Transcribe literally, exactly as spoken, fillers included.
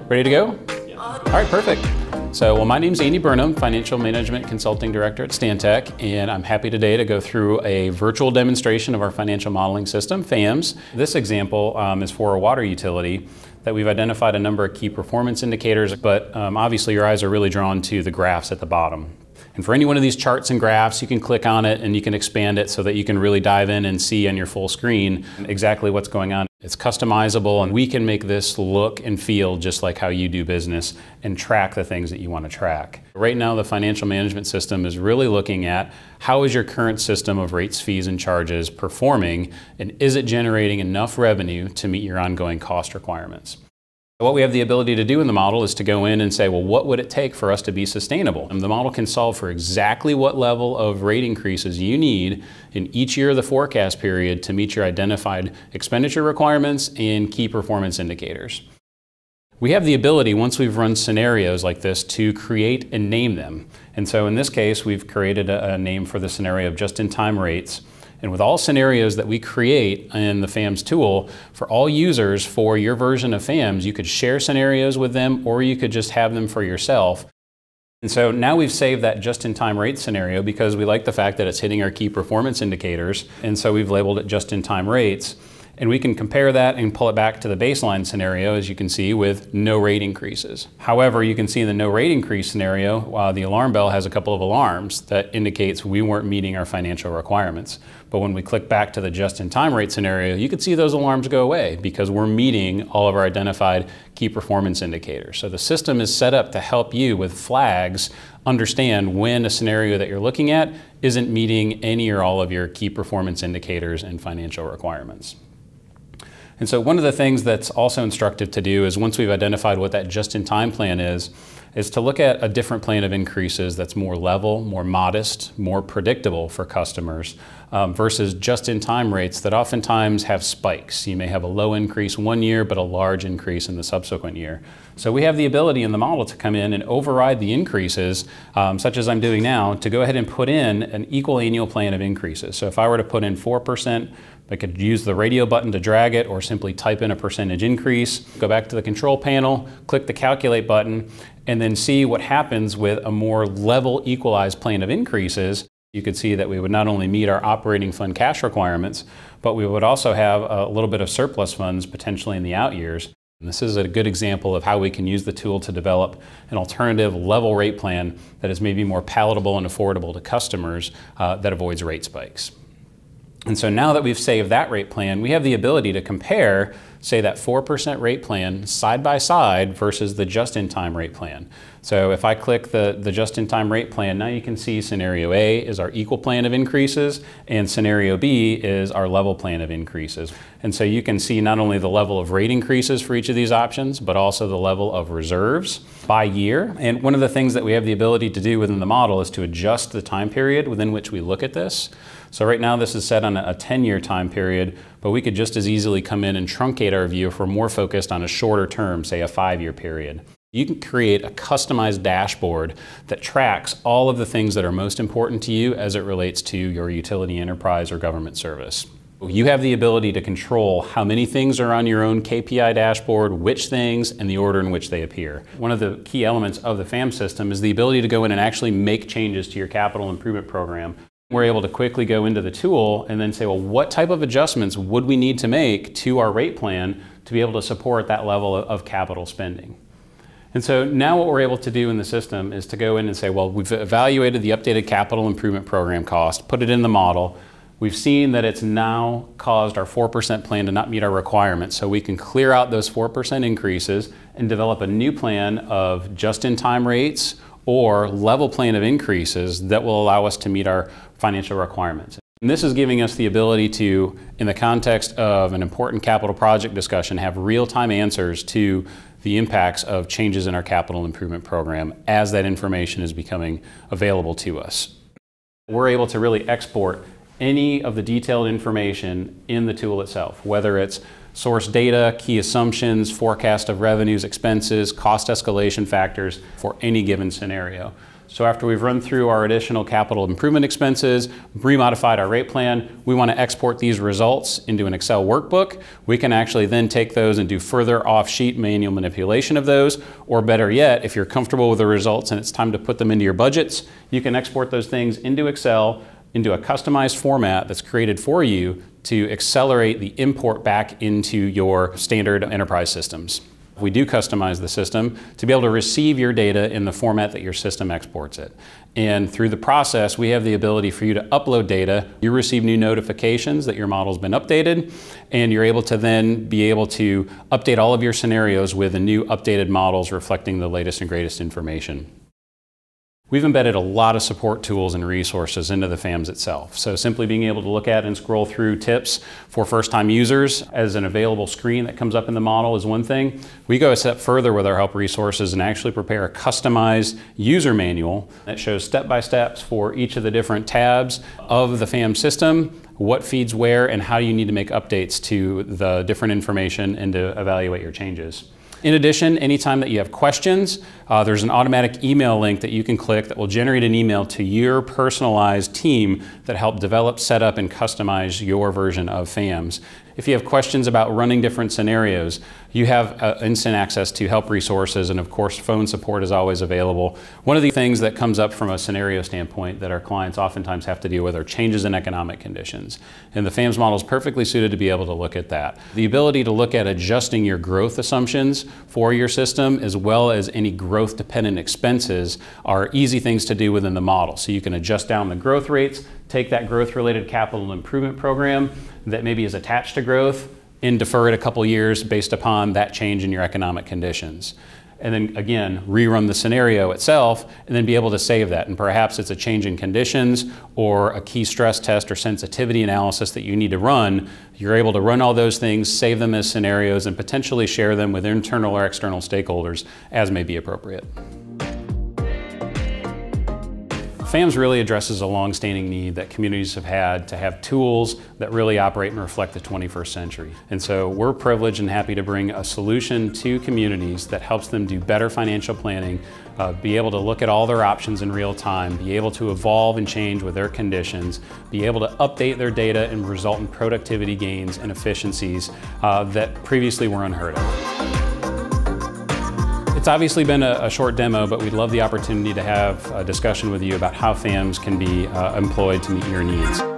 Ready to go? Yeah. All right, perfect. So, well, my name's Andy Burnham, Financial Management Consulting Director at Stantec, and I'm happy today to go through a virtual demonstration of our financial modeling system, FAMS. This example um, is for a water utility that we've identified a number of key performance indicators, but um, obviously your eyes are really drawn to the graphs at the bottom. And for any one of these charts and graphs, you can click on it and you can expand it so that you can really dive in and see on your full screen exactly what's going on. It's customizable, and we can make this look and feel just like how you do business and track the things that you want to track. Right now, the financial management system is really looking at how is your current system of rates, fees, and charges performing, and is it generating enough revenue to meet your ongoing cost requirements? What we have the ability to do in the model is to go in and say, well, what would it take for us to be sustainable? And the model can solve for exactly what level of rate increases you need in each year of the forecast period to meet your identified expenditure requirements and key performance indicators. We have the ability, once we've run scenarios like this, to create and name them. And so in this case, we've created a, a name for the scenario of just-in-time rates. And with all scenarios that we create in the FAMS tool, for all users for your version of FAMS, you could share scenarios with them, or you could just have them for yourself. And so now we've saved that just-in-time rate scenario because we like the fact that it's hitting our key performance indicators. And so we've labeled it just-in-time rates. And we can compare that and pull it back to the baseline scenario, as you can see, with no rate increases. However, you can see in the no rate increase scenario, uh, the alarm bell has a couple of alarms that indicates we weren't meeting our financial requirements. But when we click back to the just-in-time rate scenario, you can see those alarms go away because we're meeting all of our identified key performance indicators. So the system is set up to help you with flags understand when a scenario that you're looking at isn't meeting any or all of your key performance indicators and financial requirements. And so one of the things that's also instructive to do is, once we've identified what that just-in-time plan is, is to look at a different plan of increases that's more level, more modest, more predictable for customers um, versus just-in-time rates that oftentimes have spikes. You may have a low increase one year, but a large increase in the subsequent year. So we have the ability in the model to come in and override the increases, um, such as I'm doing now, to go ahead and put in an equal annual plan of increases. So if I were to put in four percent, I could use the radio button to drag it, or simply type in a percentage increase, go back to the control panel, click the calculate button, and then see what happens with a more level equalized plan of increases. You could see that we would not only meet our operating fund cash requirements, but we would also have a little bit of surplus funds potentially in the out years. And this is a good example of how we can use the tool to develop an alternative level rate plan that is maybe more palatable and affordable to customers uh, that avoids rate spikes. And so now that we've saved that rate plan, we have the ability to compare, say, that four percent rate plan side by side versus the just-in-time rate plan. So if I click the, the just-in-time rate plan, now you can see scenario A is our equal plan of increases, and scenario B is our level plan of increases. And so you can see not only the level of rate increases for each of these options, but also the level of reserves by year. And one of the things that we have the ability to do within the model is to adjust the time period within which we look at this. So right now this is set on a ten year time period, but we could just as easily come in and truncate our view if we're more focused on a shorter term, say a five year period. You can create a customized dashboard that tracks all of the things that are most important to you as it relates to your utility enterprise or government service. You have the ability to control how many things are on your own K P I dashboard, which things, and the order in which they appear. One of the key elements of the FAMS system is the ability to go in and actually make changes to your capital improvement program. We're able to quickly go into the tool and then say, well, what type of adjustments would we need to make to our rate plan to be able to support that level of capital spending? And so now what we're able to do in the system is to go in and say, well, we've evaluated the updated capital improvement program cost, put it in the model. We've seen that it's now caused our four percent plan to not meet our requirements, so we can clear out those four percent increases and develop a new plan of just-in-time rates or level plan of increases that will allow us to meet our financial requirements. And this is giving us the ability to, in the context of an important capital project discussion, have real-time answers to the impacts of changes in our capital improvement program as that information is becoming available to us. We're able to really export any of the detailed information in the tool itself, whether it's source data, key assumptions, forecast of revenues, expenses, cost escalation factors for any given scenario. So after we've run through our additional capital improvement expenses, remodified our rate plan, we want to export these results into an Excel workbook. We can actually then take those and do further off-sheet manual manipulation of those, or better yet, if you're comfortable with the results and it's time to put them into your budgets, you can export those things into Excel, into a customized format that's created for you to accelerate the import back into your standard enterprise systems. We do customize the system to be able to receive your data in the format that your system exports it. And through the process, we have the ability for you to upload data. You receive new notifications that your model's been updated, and you're able to then be able to update all of your scenarios with the new updated models reflecting the latest and greatest information. We've embedded a lot of support tools and resources into the FAMS itself. So simply being able to look at and scroll through tips for first-time users as an available screen that comes up in the model is one thing. We go a step further with our help resources and actually prepare a customized user manual that shows step-by-steps for each of the different tabs of the FAMS system, what feeds where, and how you need to make updates to the different information and to evaluate your changes. In addition, anytime that you have questions, uh, there's an automatic email link that you can click that will generate an email to your personalized team that help develop, set up, and customize your version of FAMS. If you have questions about running different scenarios, you have uh, instant access to help resources, and of course phone support is always available. One of the things that comes up from a scenario standpoint that our clients oftentimes have to deal with are changes in economic conditions. And the FAMS model is perfectly suited to be able to look at that. The ability to look at adjusting your growth assumptions for your system as well as any growth dependent expenses are easy things to do within the model. So you can adjust down the growth rates, take that growth related capital improvement program that maybe is attached to growth and defer it a couple years based upon that change in your economic conditions. And then again, rerun the scenario itself and then be able to save that. And perhaps it's a change in conditions or a key stress test or sensitivity analysis that you need to run. You're able to run all those things, save them as scenarios, and potentially share them with internal or external stakeholders as may be appropriate. FAMS really addresses a long-standing need that communities have had to have tools that really operate and reflect the twenty-first century. And so we're privileged and happy to bring a solution to communities that helps them do better financial planning, uh, be able to look at all their options in real time, be able to evolve and change with their conditions, be able to update their data and result in productivity gains and efficiencies uh, that previously were unheard of. It's obviously been a, a short demo, but we'd love the opportunity to have a discussion with you about how FAMS can be uh, employed to meet your needs.